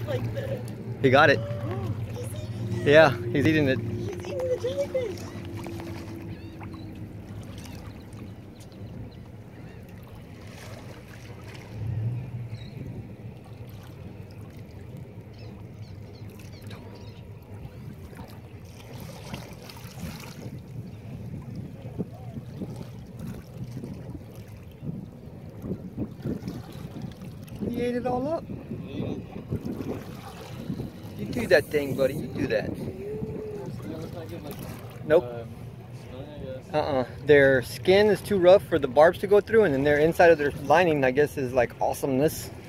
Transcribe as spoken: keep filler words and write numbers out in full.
like the... He got it. Oh, he's eating it. Yeah, he's eating it. He's eating the jellyfish. He ate it all up. You do that thing, buddy. You do that. Nope. Uh-uh. Their skin is too rough for the barbs to go through, and then their inside of their lining, I guess, is like awesomeness.